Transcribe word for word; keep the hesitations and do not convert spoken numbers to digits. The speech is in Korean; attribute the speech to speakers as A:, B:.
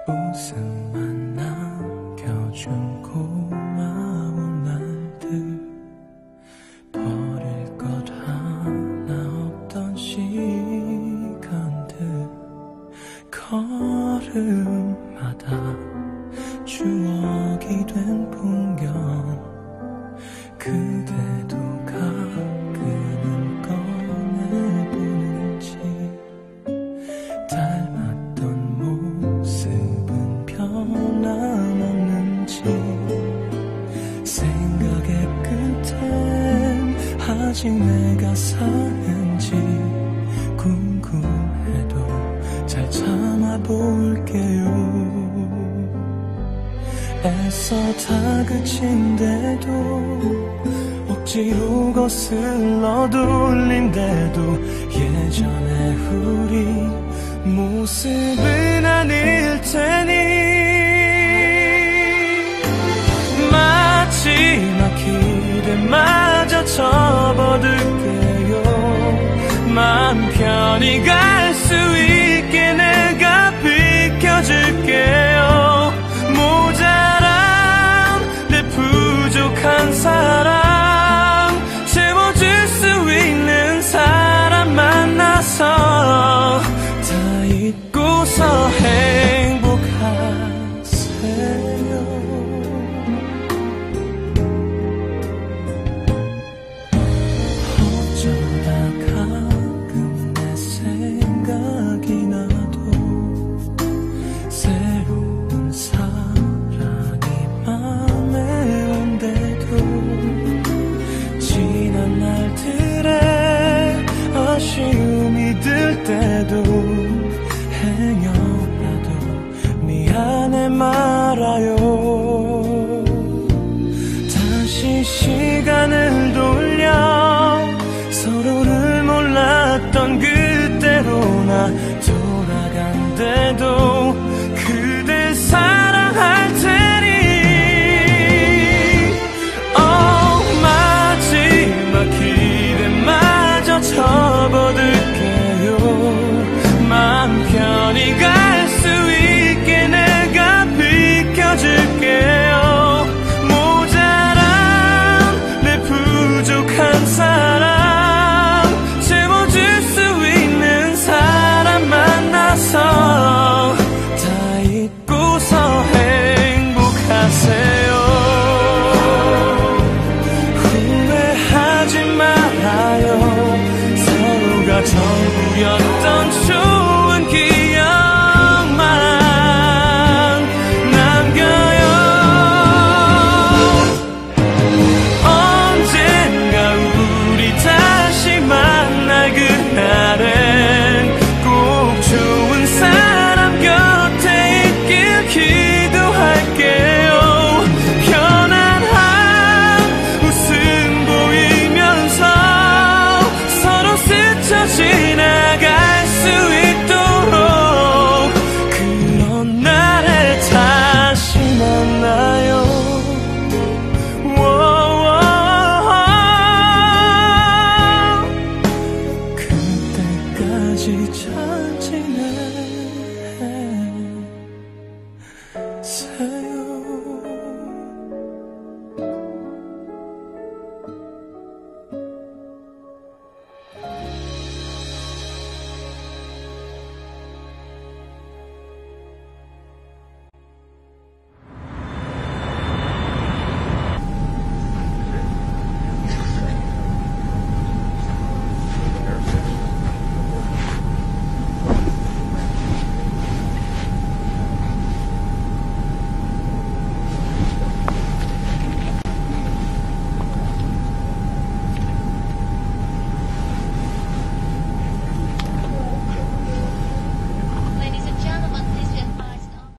A: 웃음만 남겨준 고마운 날들 버릴 것 하나 없던 시간들 걸음마다 추억이 된 풍경 그대도 가끔은 꺼내보는지 닮았던 모습은 변함없는지 생각의 끝엔 아직 내가 사는지 궁금해도 잘 참아볼게요. 애써 다그친데도 억지로 거슬러 돌린데도 예전의 우리 모습은 아닐 테니 마지막 길에마저 접어들게요. 마음 편히 갈 수 있게 내가 비켜줄게요. 모자란 내 부족한 사랑 채워줄 수 있는 사람 만나서 다 잊고서 행복하세요. 어쩌다 가끔 내 생각이 나도 새로운 사랑이 맘에 온데도 지난 날들의 아쉬움이 들 때도 행여라도 미안해 말아요. 다시 시간을 돌려 서로를 몰랐던 그때로 나 돌아간대도